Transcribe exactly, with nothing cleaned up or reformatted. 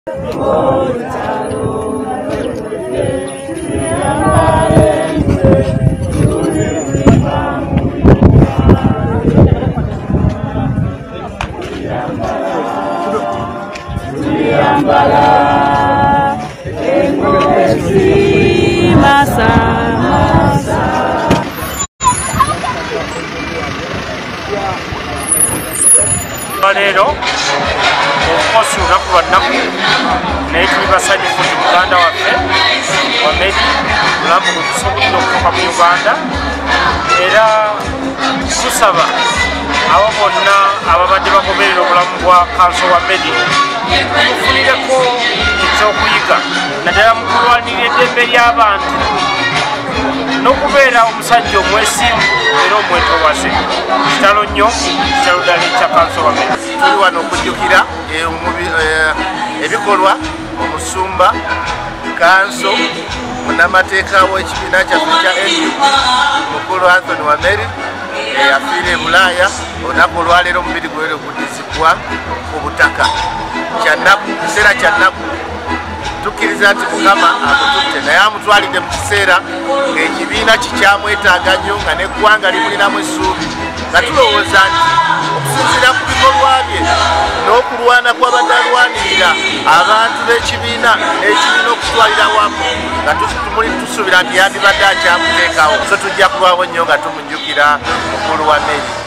Lero okukosa olunaku lwa nnaku naye tuli basanyufu nti muganda waffe Wamedi mulamu gutusobodde okutuuka mu Uganda, era tusaba abo bonna ababadde bagoberera obulamu bwa Kanso Wamedi tumufunireko ekyokuyiga naddala mu kulwanirira eddembe ly'abantu n'okubeera omusajja omwesimbu era omwetowaze. Kitalo nnyo, kitalo ddala ekya Kanso Wamedi. Tuli wano okujjukira ebikolwa omusumba Kanso munnamateeka w'ekibiina kyaffe kya N U P mukulu Anthony Wamedi eyafiira e Bulaaya. Olunaku olwaleero omubiri gwe guddizibwa ku butaka. Kyannaku, kiseera kyannaku. Tukkiriza nti Mukama amututte naye amutwalidde mu kiseera ng'ekibiina kikyamwetaaga nnyo nga n'eggwanga limulinamu essuubi, nga tulowooza nti okusinziira ku bikolwa bye n'okulwana kw'abadde alwanirira abantu b'ekibiina n'ekibiina okutwalira wamu nga tumuli tusuubira nti yandibadde akyamuteekawo. So tujja kulwawo nnyo nga tumujjukira mukulu Wamedi.